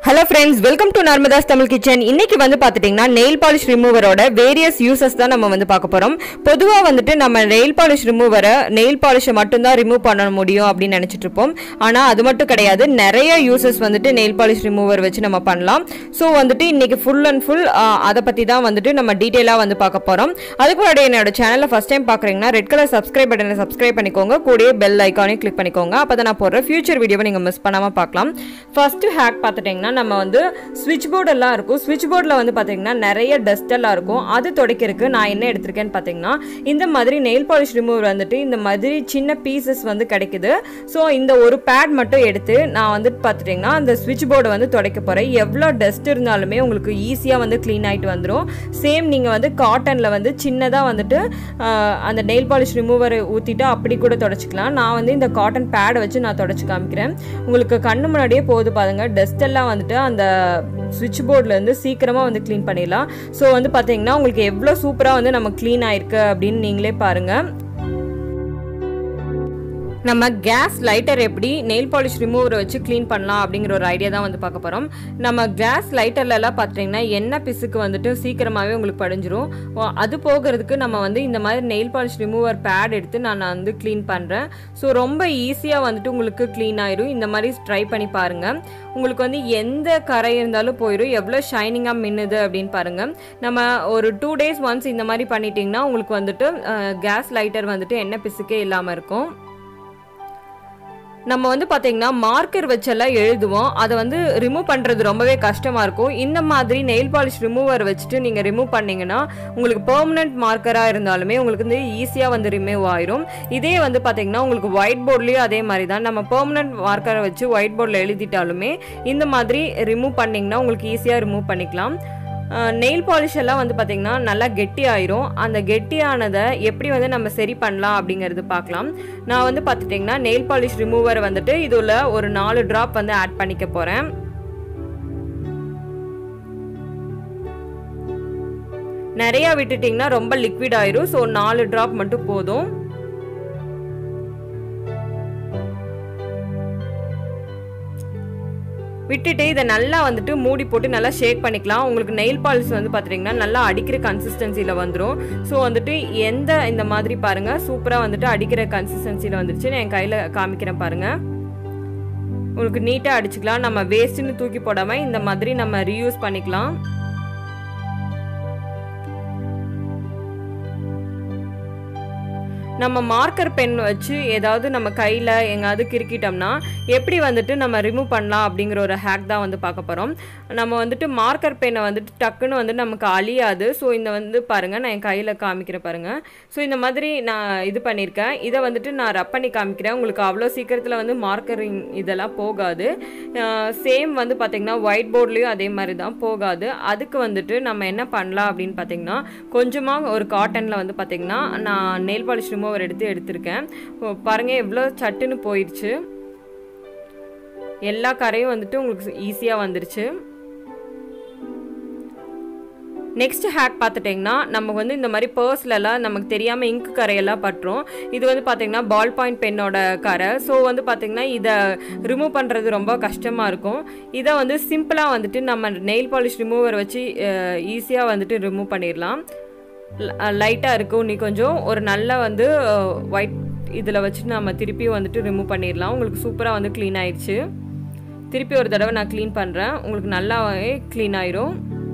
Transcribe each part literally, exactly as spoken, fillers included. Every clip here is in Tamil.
Hello friends, welcome to Narmada's Tamil Kitchen. இன்னைக்கு வந்து பாத்துட்டீங்கன்னா nail polish remover ஓட various uses தான் நம்ம வந்து பார்க்க போறோம். பொதுவா வந்துட்டு நம்ம nail polish remover nail polish மட்டும் தான் remove பண்ண முடியும் அப்படி நினைச்சிட்டு இருப்போம். ஆனா அது மட்டும் கிடையாது. நிறைய uses வந்துட்டு nail polish remover வச்சு நம்ம பண்ணலாம். சோ வந்துட்டு இன்னைக்கு full and full அத பத்தி தான் வந்துட்டு நம்ம டீடைலா வந்து பார்க்க போறோம். அதுக்கு முன்னாடி என்னோட சேனலை first time பார்க்கறீங்கன்னா red color subscribe button subscribe பண்ணிக்கோங்க. கூடவே bell icon click பண்ணிக்கோங்க. அப்பதான் நான் போடுற future வீடியோவை நீங்க மிஸ் பண்ணாம பார்க்கலாம். First hack பாத்துட்டீங்கன்னா நம்ம வந்து ஸ்விட்ச் போர்ட் எல்லாம் இருக்கும். ஸ்விட்ச் போர்ட்ல வந்து பாத்தீங்கன்னா நிறைய டஸ்ட் எல்லாம் இருக்கும். அது துடைக்கிறதுக்கு நான் என்ன எடுத்துர்க்கேன்னு பாத்தீங்கன்னா இந்த மாதிரி nail polish remover வந்துட்டு இந்த மாதிரி சின்ன பீசஸ் வந்து கிடைக்குது. சோ இந்த ஒரு பேட் மட்டும் எடுத்து நான் வந்து பாத்துட்டீங்கன்னா அந்த ஸ்விட்ச் போர்டை வந்து துடைக்க போறேன். எவ்வளவு டஸ்ட் இருந்தாலுமே உங்களுக்கு ஈஸியா வந்து க்ளீன் ஆயிட்டு வந்துரும். சேம் நீங்க வந்து காட்டன்ல வந்து சின்னதா வந்துட்டு அந்த nail polish remover ஊத்திட்டு அப்படி கூட துடைச்சிக்கலாம். நான் வந்து இந்த காட்டன் பேட் வச்சு நான் துடைச்சு காமிக்கிறேன். உங்களுக்கு கண்ணு முன்னாடியே போகுது பாருங்க. டஸ்ட் எல்லாம் வந்துட்டு அந்த ஸ்விட்ச் போர்ட்ல இருந்து சீக்கிரமா வந்து க்ளீன் பண்ணிடலாம். சோ வந்து பாத்தீங்கன்னா உங்களுக்கு எவ்வளவு சூப்பரா வந்து நம்ம க்ளீன் ஆயிருக்கு அப்படின்னு நீங்களே பாருங்க. நம்ம கேஸ் லைட்டர் எப்படி nail polish remover வச்சு க்ளீன் பண்ணலாம் அப்படிங்கிற ஒரு ஐடியா தான் வந்து பார்க்க போறோம். நம்ம கேஸ் லைட்டர்ல எல்லாம் பாத்தீங்கன்னா எண்ணெய் பிசுக்கு வந்துட்டு சீக்கிரமாவே உங்களுக்கு படிஞ்சிரும். அது போகிறதுக்கு நம்ம வந்து இந்த மாதிரி nail polish remover பேட் எடுத்து நான் வந்து க்ளீன் பண்றேன். ஸோ ரொம்ப ஈஸியா வந்துட்டு உங்களுக்கு க்ளீன் ஆயிரும். இந்த மாதிரி ட்ரை பண்ணி பாருங்க. உங்களுக்கு வந்து எந்த கரை இருந்தாலும் போயிடும். எவ்வளவு ஷைனிங்கா மின்னுது அப்படின்னு பாருங்க. நம்ம ஒரு டூ டேஸ் ஒன்ஸ் இந்த மாதிரி பண்ணிட்டீங்கன்னா உங்களுக்கு வந்துட்டு கேஸ் லைட்டர் வந்துட்டு எண்ணெய் பிசுக்கே இல்லாம இருக்கும். நம்ம வந்து பாத்தீங்கன்னா மார்க்கர் வச்செல்லாம் எழுதுவோம். அதை வந்து ரிமூவ் பண்றது ரொம்பவே கஷ்டமா இருக்கும். இந்த மாதிரி நெயில் பாலிஷ் ரிமூவர் வச்சுட்டு நீங்க ரிமூவ் பண்ணீங்கன்னா உங்களுக்கு பெர்மனன்ட் மார்க்கரா இருந்தாலுமே உங்களுக்கு வந்து ஈஸியா வந்து ரிமூவ் ஆயிரும். இதே வந்து பாத்தீங்கன்னா உங்களுக்கு ஒயிட் போர்ட்லயும் அதே மாதிரி தான். நம்ம பெர்மனன்ட் மார்க்கரை வச்சு ஒயிட் போர்ட்ல எழுதிட்டாலுமே இந்த மாதிரி ரிமூவ் பண்ணீங்கன்னா உங்களுக்கு ஈஸியா ரிமூவ் பண்ணிக்கலாம். நெயில் பாலிஷ் எல்லாம் வந்து பாத்தீங்கன்னா நல்லா கெட்டி ஆயிரும். அந்த கெட்டியானதை எப்படி வந்து நம்ம சரி பண்ணலாம் அப்படிங்கிறது பார்க்கலாம். நான் வந்து பார்த்துட்டிங்கன்னா நெயில் பாலிஷ் ரிமூவர் வந்துட்டு இதுல ஒரு நாலு டிராப் வந்து ஆட் பண்ணிக்க போறேன். நிறைய விட்டுட்டீங்கன்னா ரொம்ப லிக்விட் ஆயிரும். ஸோ நாலு டிராப் மட்டும் போதும். விட்டுட்டு இதை நல்லா வந்துட்டு மூடி போட்டு நல்லா ஷேக் பண்ணிக்கலாம். உங்களுக்கு நெயில் பாலிஷ் வந்து பார்த்துட்டிங்கன்னா நல்லா அடிக்கிற கன்சிஸ்டன்சியில் வந்துடும். ஸோ வந்துட்டு எந்த இந்த மாதிரி பாருங்கள் சூப்பராக வந்துட்டு அடிக்கிற கன்சிஸ்டன்சியில் வந்துருச்சு. நான் என் கையில் காமிக்கிறேன் பாருங்கள். உங்களுக்கு நீட்டாக அடிச்சுக்கலாம். நம்ம வேஸ்ட்டுன்னு தூக்கி போடாமல் இந்த மாதிரி நம்ம ரீயூஸ் பண்ணிக்கலாம். நம்ம மார்க்கர் பென் வச்சு ஏதாவது நம்ம கையில் எங்காவது கிறுக்கிட்டோம்னா எப்படி வந்துட்டு நம்ம ரிமூவ் பண்ணலாம் அப்படிங்கிற ஒரு ஹேக் தான் வந்து பார்க்க போகிறோம். நம்ம வந்துட்டு மார்க்கர் பென்னை வந்துட்டு டக்குன்னு வந்து நமக்கு அழியாது. ஸோ இந்த வந்து பாருங்கள் நான் என் கையில் காமிக்கிறேன் பாருங்கள். ஸோ இந்த மாதிரி நான் இது பண்ணியிருக்கேன். இதை வந்துட்டு நான் ரப் பண்ணி காமிக்கிறேன். உங்களுக்கு அவ்வளோ சீக்கிரத்தில் வந்து மார்க்கரிங் இதெல்லாம் போகாது. சேம் வந்து பார்த்திங்கன்னா ஒயிட் போர்ட்லேயும் அதே மாதிரி தான் போகாது. அதுக்கு வந்துட்டு நம்ம என்ன பண்ணலாம் அப்படின்னு பார்த்திங்கன்னா கொஞ்சமாக ஒரு காட்டனில் வந்து பார்த்திங்கன்னா நான் நெயில் பாலிஷ் ரிமூவர் எடுத்து எடுத்திருக்கேன். பாருங்க எவ்வளோ சட்டுன்னு போயிடுச்சு. எல்லா கரையும் வந்துட்டு உங்களுக்கு ஈஸியா வந்துருச்சு. நெக்ஸ்ட் ஹேக் பார்த்துட்டிங்கன்னா நம்ம வந்து இந்த மாதிரி பர்ஸ்லலாம் நமக்கு தெரியாமல் இங்கு கரையெல்லாம் பட்டுரும். இது வந்து பார்த்தீங்கன்னா பால் பாயிண்ட் பென்னோட கரை. ஸோ வந்து பார்த்தீங்கன்னா இதை ரிமூவ் பண்ணுறது ரொம்ப கஷ்டமாக இருக்கும். இதை வந்து சிம்பிளாக வந்துட்டு நம்ம நெயில் பாலிஷ் ரிமூவர் வச்சு ஈஸியாக வந்துட்டு ரிமூவ் பண்ணிடலாம். லைட்டாக இருக்கும். நீ கொஞ்சம் ஒரு நல்ல வந்து ஒயிட் இதில் வச்சுட்டு நம்ம திருப்பியும் வந்துட்டு ரிமூவ் பண்ணிடலாம். உங்களுக்கு சூப்பராக வந்து க்ளீன் ஆயிடுச்சு. திருப்பி ஒரு தடவை நான் க்ளீன் பண்ணுறேன். உங்களுக்கு நல்லாவே க்ளீன் ஆயிரும்.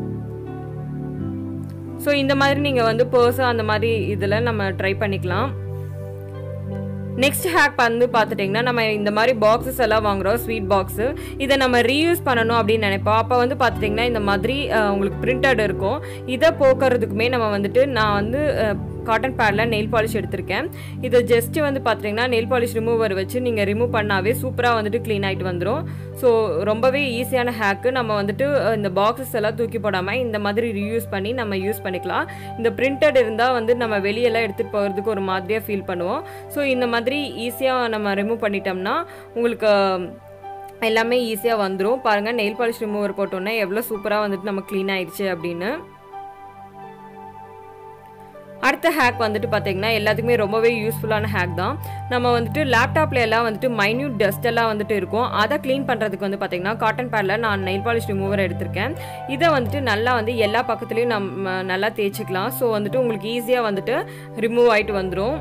ஸோ இந்த மாதிரி நீங்கள் வந்து பர்ஸ் அந்த மாதிரி இதில் நம்ம ட்ரை பண்ணிக்கலாம். நெக்ஸ்ட் ஹேக் வந்து பார்த்துட்டிங்கன்னா நம்ம இந்த மாதிரி பாக்ஸஸ் எல்லாம் வாங்குகிறோம். ஸ்வீட் பாக்ஸு இதை நம்ம ரீயூஸ் பண்ணணும் அப்படின்னு நினைப்போம். அப்போ வந்து பார்த்துட்டிங்கன்னா இந்த மாதிரி உங்களுக்கு பிரிண்டட் இருக்கும். இதை போக்குறதுக்குமே நம்ம வந்துட்டு நான் வந்து காட்டன் பேடில் நெயில் பாலிஷ் எடுத்திருக்கேன். இதை ஜஸ்ட்டு வந்து பார்த்துட்டிங்கன்னா நெயில் பாலிஷ் ரிமூவர் வச்சு நீங்கள் ரிமூவ் பண்ணாவே சூப்பராக வந்துட்டு க்ளீன் ஆகிட்டு வந்துடும். ஸோ ரொம்பவே ஈஸியான ஹேக்கு. நம்ம வந்துட்டு இந்த பாக்ஸஸ் எல்லாம் தூக்கி போடாமல் இந்த மாதிரி ரீயூஸ் பண்ணி நம்ம யூஸ் பண்ணிக்கலாம். இந்த பிரிண்டட் இருந்தால் வந்து நம்ம வெளியெல்லாம் எடுத்துகிட்டு போகிறதுக்கு ஒரு மாதிரியாக ஃபீல் பண்ணுவோம். ஸோ இந்த மாதிரி ஈஸியாக நம்ம ரிமூவ் பண்ணிட்டோம்னா உங்களுக்கு எல்லாமே ஈஸியாக வந்துடும். பாருங்கள் நெயில் பாலிஷ் ரிமூவர் போட்டோன்னே எவ்வளோ சூப்பராக வந்துட்டு நம்ம க்ளீன் ஆயிடுச்சு அப்படின்னு. அடுத்த ஹேக் வந்துட்டு பார்த்தீங்கன்னா எல்லாத்துக்குமே ரொம்பவே யூஸ்ஃபுல்லான ஹேக் தான். நம்ம வந்துட்டு லேப்டாப்ல எல்லாம் வந்துட்டு மைன்யூட் டஸ்ட் எல்லாம் வந்துட்டு இருக்கும். அதை க்ளீன் பண்ணுறதுக்கு வந்து பார்த்தீங்கன்னா காட்டன் பேடில் நான் நெயில் பாலிஷ் ரிமூவர் எடுத்திருக்கேன். இதை வந்துட்டு நல்லா வந்து எல்லா பக்கத்துலேயும் நம்ம நல்லா தேய்ச்சிக்கலாம். ஸோ வந்துட்டு உங்களுக்கு ஈஸியாக வந்துட்டு ரிமூவ் ஆகிட்டு வந்துடும்.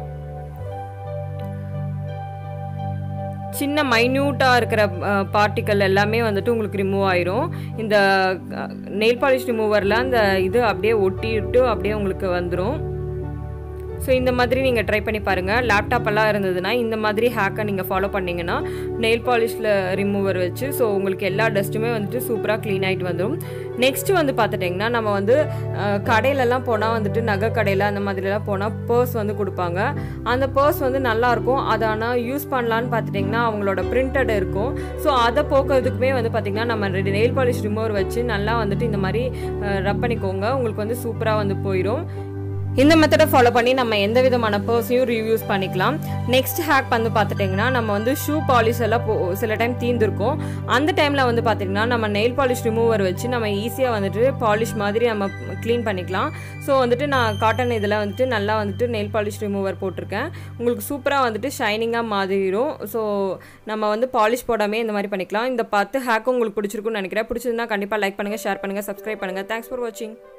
சின்ன மைன்யூட்டாக இருக்கிற பார்ட்டிக்கல் எல்லாமே வந்துட்டு உங்களுக்கு ரிமூவ் ஆயிரும். இந்த நெயில் பாலிஷ் ரிமூவரில் அந்த இது அப்படியே ஒட்டிட்டு அப்படியே உங்களுக்கு வந்துடும். ஸோ இந்த மாதிரி நீங்கள் ட்ரை பண்ணி பாருங்கள். லேப்டாப் எல்லாம் இருந்ததுன்னா இந்த மாதிரி ஹேக்கை நீங்கள் ஃபாலோ பண்ணிங்கன்னா நெயில் பாலிஷில் ரிமூவர் வச்சு ஸோ உங்களுக்கு எல்லா டஸ்ட்டுமே வந்துட்டு சூப்பராக க்ளீன் ஆகிட்டு வந்துடும். நெக்ஸ்ட்டு வந்து பார்த்துட்டிங்கன்னா நம்ம வந்து கடையிலலாம் போனால் வந்துட்டு நகை கடையில் அந்த மாதிரிலாம் போனால் பர்ஸ் வந்து கொடுப்பாங்க. அந்த பர்ஸ் வந்து நல்லாயிருக்கும். அதை ஆனால் யூஸ் பண்ணலான்னு பார்த்துட்டிங்கன்னா அவங்களோட பிரிண்டட் இருக்கும். ஸோ அதை போக்குறதுக்குமே வந்து பார்த்திங்கன்னா நம்ம நெயில் பாலிஷ் ரிமூவர் வச்சு நல்லா வந்துட்டு இந்த மாதிரி ரப் பண்ணிக்கோங்க. உங்களுக்கு வந்து சூப்பராக வந்து போயிடும். இந்த மெத்தடை ஃபாலோ பண்ணி நம்ம எந்த விதமான பர்ஸையும் ரிவ்யூஸ் பண்ணிக்கலாம். நெக்ஸ்ட் ஹேக் வந்து பார்த்துட்டிங்கன்னா நம்ம வந்து ஷூ பாலிஷ் எல்லாம் சில டைம் தீர்ந்துருக்கும். அந்த டைமில் வந்து பார்த்திங்கன்னா நம்ம நெயில் பாலிஷ் ரிமூவர் வச்சு நம்ம ஈஸியாக வந்துட்டு பாலிஷ் மாதிரி நம்ம க்ளீன் பண்ணிக்கலாம். ஸோ வந்துட்டு நான் காட்டன் இதில் வந்துட்டு நல்லா வந்துட்டு நெயில் பாலிஷ் ரிமூவர் போட்டிருக்கேன். உங்களுக்கு சூப்பராக வந்துட்டு ஷைனிங்காக மாறிடும். ஸோ நம்ம வந்து பாலிஷ் போடாமே இந்த மாதிரி பண்ணிக்கலாம். இந்த பத்து ஹேக்கும் உங்களுக்கு பிடிச்சிருக்குன்னு நினைக்கிறேன். பிடிச்சதுன்னா கண்டிப்பாக லைக் பண்ணுங்கள், ஷேர் பண்ணுங்கள், சப்ஸ்கிரைப் பண்ணுங்கள். தேங்க்ஸ் ஃபார் வாட்சிங்.